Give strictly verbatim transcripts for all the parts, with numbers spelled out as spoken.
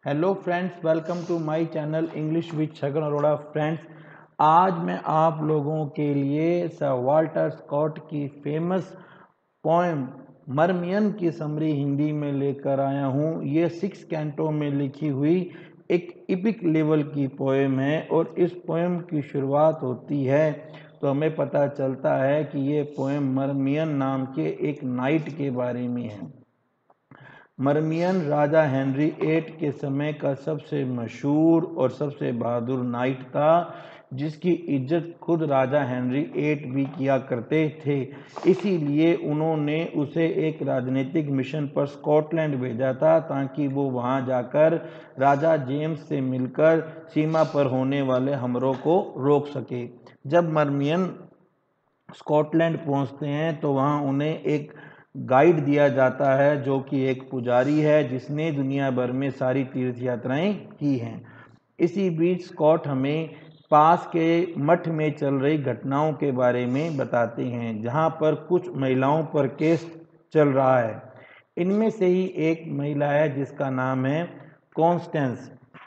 Hello friends, welcome to my channel English with Chhagan Arora. Friends, आज मैं आप लोगों के लिए सर वाल्टर स्कॉट की फेमस पोएम मरमियन की समरी हिंदी में लेकर आया हूँ। ये सिक्स कैंटो में लिखी हुई एक इपिक लेवल की पोएम है और इस पोएम की शुरुआत होती है तो हमें पता चलता है कि ये पोएम मरमियन नाम के एक नाइट के बारे में है। मरमियन राजा हेनरी एट के समय का सबसे मशहूर और सबसे बहादुर नाइट था, जिसकी इज्जत खुद राजा हेनरी एट भी किया करते थे। इसीलिए उन्होंने उसे एक राजनीतिक मिशन पर स्कॉटलैंड भेजा था ताकि वो वहां जाकर राजा जेम्स से मिलकर सीमा पर होने वाले हमलों को रोक सके। जब मरमियन स्कॉटलैंड पहुंचते हैं तो वहां उन्हें एक गाइड दिया जाता है जो कि एक पुजारी है जिसने दुनिया भर में सारी तीर्थ यात्राएं की हैं। इसी बीच स्कॉट हमें पास के मठ में चल रही घटनाओं के बारे में बताते हैं, जहां पर कुछ महिलाओं पर केस चल रहा है। इनमें से ही एक महिला है जिसका नाम है कॉन्स्टेंस।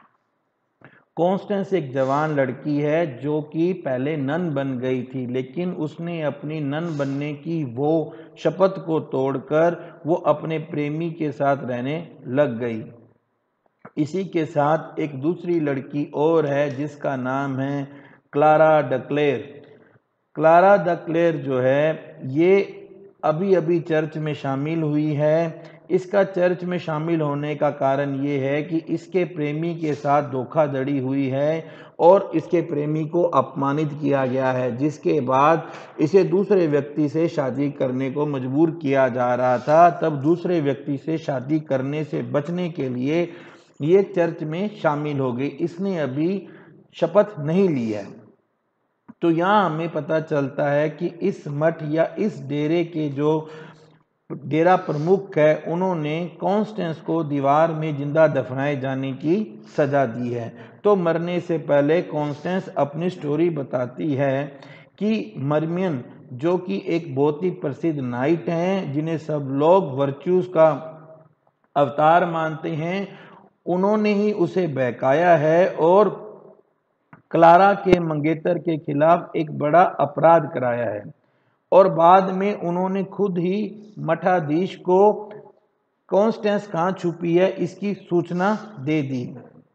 कॉन्स्टेंस एक जवान लड़की है जो कि पहले नन बन गई थी, लेकिन उसने अपनी नन बनने की वो शपथ को तोड़कर वो अपने प्रेमी के साथ रहने लग गई। इसी के साथ एक दूसरी लड़की और है जिसका नाम है क्लारा डक्लेयर। क्लारा डक्लेयर जो है ये अभी अभी चर्च में शामिल हुई है। इसका चर्च में शामिल होने का कारण ये है कि इसके प्रेमी के साथ धोखाधड़ी हुई है और इसके प्रेमी को अपमानित किया गया है, जिसके बाद इसे दूसरे व्यक्ति से शादी करने को मजबूर किया जा रहा था। तब दूसरे व्यक्ति से शादी करने से बचने के लिए ये चर्च में शामिल हो गई। इसने अभी शपथ नहीं ली है। तो यहाँ हमें पता चलता है कि इस मठ या इस डेरे के जो डेरा प्रमुख है उन्होंने कॉन्स्टेंस को दीवार में जिंदा दफनाए जाने की सजा दी है। तो मरने से पहले कॉन्स्टेंस अपनी स्टोरी बताती है कि मरमियन जो कि एक बहुत ही प्रसिद्ध नाइट हैं जिन्हें सब लोग वर्च्यूज का अवतार मानते हैं, उन्होंने ही उसे बहकाया है और क्लारा के मंगेतर के खिलाफ एक बड़ा अपराध कराया है। और बाद में उन्होंने खुद ही मठाधीश को कॉन्स्टेंस कहाँ छुपी है इसकी सूचना दे दी।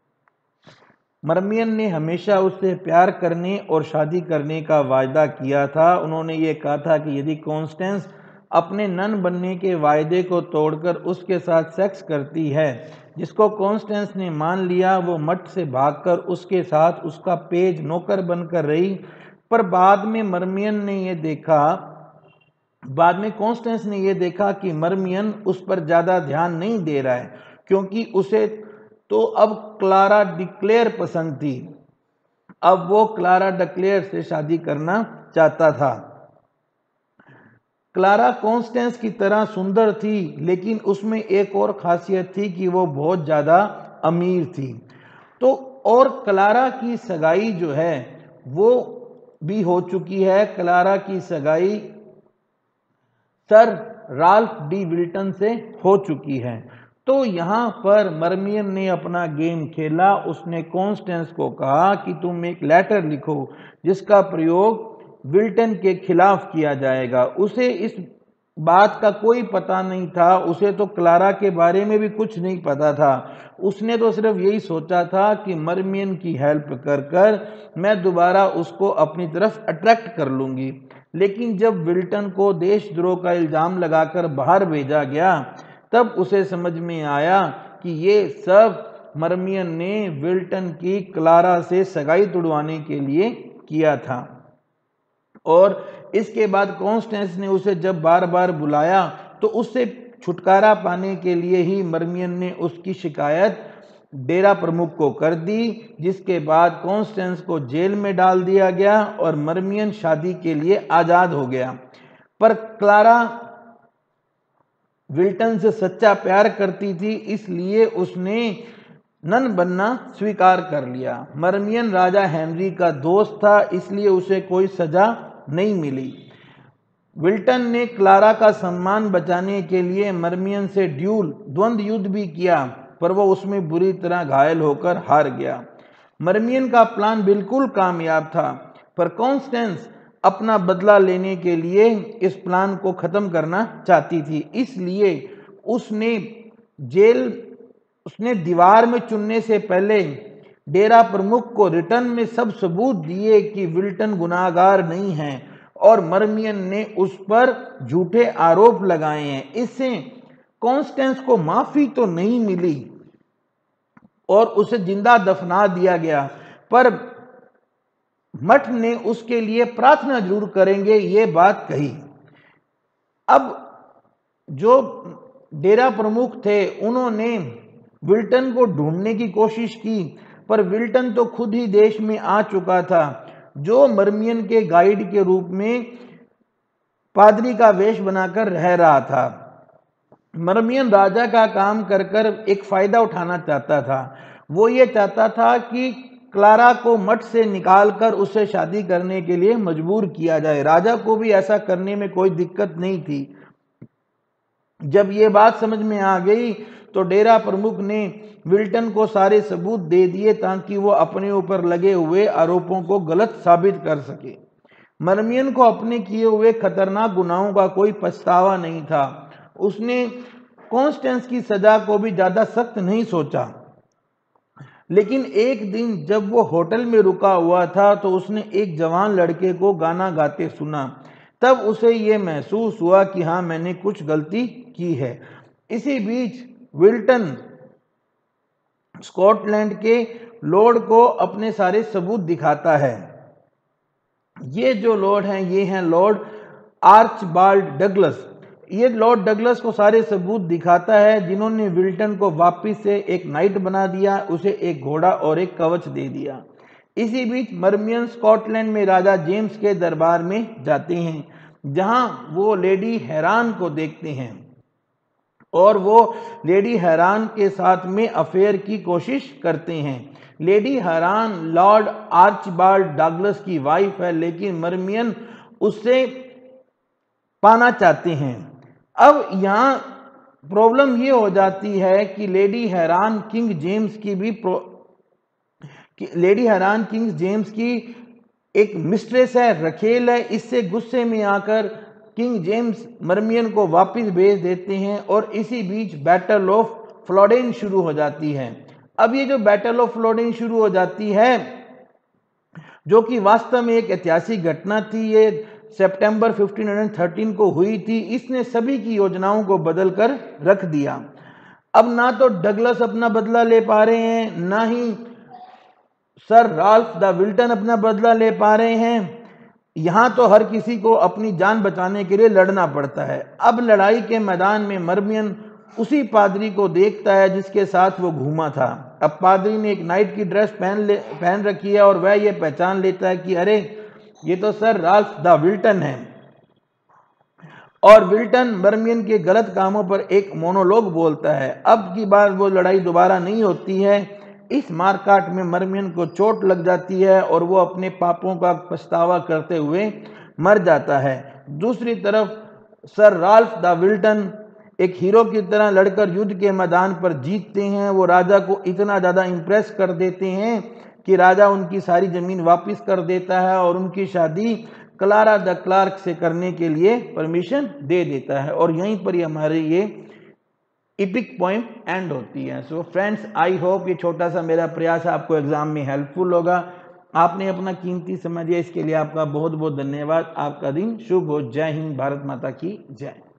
मरमियन ने हमेशा उससे प्यार करने और शादी करने का वायदा किया था। उन्होंने ये कहा था कि यदि कॉन्स्टेंस अपने नन बनने के वायदे को तोड़कर उसके साथ सेक्स करती है, जिसको कॉन्स्टेंस ने मान लिया, वो मठ से भागकर उसके साथ उसका पेज नौकर बनकर रही। पर बाद में मरमियन ने ये देखा बाद में कॉन्स्टेंस ने यह देखा कि मरमियन उस पर ज़्यादा ध्यान नहीं दे रहा है, क्योंकि उसे तो अब क्लारा डक्लेयर पसंद थी। अब वो क्लारा डक्लेयर से शादी करना चाहता था। क्लारा कॉन्स्टेंस की तरह सुंदर थी, लेकिन उसमें एक और खासियत थी कि वो बहुत ज़्यादा अमीर थी। तो और क्लारा की सगाई जो है वो भी हो चुकी है। क्लारा की सगाई सर राल्फ डी विल्टन से हो चुकी है। तो यहाँ पर मरमियन ने अपना गेम खेला। उसने कॉन्स्टेंस को कहा कि तुम एक लेटर लिखो जिसका प्रयोग विल्टन के खिलाफ किया जाएगा। उसे इस बात का कोई पता नहीं था, उसे तो क्लारा के बारे में भी कुछ नहीं पता था। उसने तो सिर्फ यही सोचा था कि मरमियन की हेल्प कर कर मैं दोबारा उसको अपनी तरफ अट्रैक्ट कर लूँगी। लेकिन जब विल्टन को देशद्रोह का इल्ज़ाम लगाकर बाहर भेजा गया, तब उसे समझ में आया कि ये सब मरमियन ने विल्टन की क्लारा से सगाई तुड़वाने के लिए किया था। और इसके बाद कॉन्स्टेंस ने उसे जब बार बार बुलाया तो उससे छुटकारा पाने के लिए ही मरमियन ने उसकी शिकायत डेरा प्रमुख को कर दी, जिसके बाद कॉन्स्टेंस को जेल में डाल दिया गया और मरमियन शादी के लिए आज़ाद हो गया। पर क्लारा विल्टन से सच्चा प्यार करती थी, इसलिए उसने नन बनना स्वीकार कर लिया। मरमियन राजा हेनरी का दोस्त था, इसलिए उसे कोई सजा नहीं मिली। विल्टन ने क्लारा का सम्मान बचाने के लिए मरमियन से ड्यूल द्वंद्व युद्ध भी किया, पर वो उसमें बुरी तरह घायल होकर हार गया। मरमियन का प्लान बिल्कुल कामयाब था, पर कॉन्स्टेंस अपना बदला लेने के लिए इस प्लान को खत्म करना चाहती थी। इसलिए उसने जेल उसने दीवार में चुनने से पहले डेरा प्रमुख को रिटर्न में सब सबूत दिए कि विल्टन गुनाहगार नहीं है और मरमियन ने उस पर झूठे आरोप लगाए हैं। इससे कॉन्स्टेंस को माफी तो नहीं मिली और उसे जिंदा दफना दिया गया, पर मठ ने उसके लिए प्रार्थना जरूर करेंगे, ये बात कही। अब जो डेरा प्रमुख थे उन्होंने विल्टन को ढूंढने की कोशिश की, पर विल्टन तो खुद ही देश में आ चुका था, जो मरमियन के गाइड के रूप में पादरी का वेश बनाकर रह रहा था। मरमियन राजा का काम कर कर एक फायदा उठाना चाहता था। वो ये चाहता था कि क्लारा को मठ से निकालकर उससे शादी करने के लिए मजबूर किया जाए। राजा को भी ऐसा करने में कोई दिक्कत नहीं थी। जब ये बात समझ में आ गई तो डेरा प्रमुख ने विल्टन को सारे सबूत दे दिए ताकि वो अपने ऊपर लगे हुए आरोपों को गलत साबित कर सके। मरमियन को अपने किए हुए खतरनाक गुनाहों का कोई पछतावा नहीं था। उसने कॉन्स्टेंस की सजा को भी ज्यादा सख्त नहीं सोचा, लेकिन एक दिन जब वो होटल में रुका हुआ था तो उसने एक जवान लड़के को गाना गाते सुना। तब उसे ये महसूस हुआ कि हाँ, मैंने कुछ गलती की है। इसी बीच विल्टन स्कॉटलैंड के लॉर्ड को अपने सारे सबूत दिखाता है। ये जो लॉर्ड हैं ये हैं लॉर्ड आर्चबाल्ड डगलस। ये लॉर्ड डगलस को सारे सबूत दिखाता है, जिन्होंने विल्टन को वापिस से एक नाइट बना दिया, उसे एक घोड़ा और एक कवच दे दिया। इसी बीच मरमियन स्कॉटलैंड में राजा जेम्स के दरबार में जाते हैं, जहां वो लेडी हैरान को देखते हैं और वो लेडी हैरान के साथ में अफेयर की कोशिश करते हैं। Lady Heron lord Archibald Douglas की वाइफ है, लेकिन मरमियन उससे पाना चाहते हैं। अब यहाँ प्रॉब्लम ये हो जाती है कि लेडी हैरान किंग जेम्स की भी कि लेडी हैरान किंग जेम्स की एक मिस्ट्रेस है, रखेल है। इससे गुस्से में आकर किंग जेम्स मरमियन को वापस भेज देते हैं और इसी बीच बैटल ऑफ फ्लोडेन शुरू हो जाती है। अब ये जो बैटल ऑफ फ्लोडेन शुरू हो जाती है, जो कि वास्तव में एक ऐतिहासिक घटना थी, ये सितंबर पंद्रह सौ तेरह को हुई थी, इसने सभी की योजनाओं को बदलकर रख दिया। अब ना तो डगलस अपना बदला ले पा रहे हैं, ना ही सर राल्फ द विल्टन अपना बदला ले पा रहे हैं। यहां तो हर किसी को अपनी जान बचाने के लिए लड़ना पड़ता है। अब लड़ाई के मैदान में मरमियन उसी पादरी को देखता है जिसके साथ वो घूमा था। अब पादरी ने एक नाइट की ड्रेस पहन ले पहन रखी है और वह ये पहचान लेता है कि अरे ये तो सर राल्फ द विल्टन है। और विल्टन मरमियन के गलत कामों पर एक मोनोलॉग बोलता है। अब की बार वो लड़ाई दोबारा नहीं होती है। इस मारकाट में मरमियन को चोट लग जाती है और वो अपने पापों का पछतावा करते हुए मर जाता है। दूसरी तरफ सर राल्फ द विल्टन एक हीरो की तरह लड़कर युद्ध के मैदान पर जीतते हैं। वो राजा को इतना ज़्यादा इम्प्रेस कर देते हैं कि राजा उनकी सारी ज़मीन वापस कर देता है और उनकी शादी क्लारा द क्लार्क से करने के लिए परमिशन दे देता है। और यहीं पर ही हमारी ये इपिक पोएम एंड होती है। सो फ्रेंड्स, आई होप ये छोटा सा मेरा प्रयास आपको एग्जाम में हेल्पफुल होगा। आपने अपना कीमती समय दिया, इसके लिए आपका बहुत बहुत धन्यवाद। आपका दिन शुभ हो। जय हिंद, भारत माता की जय।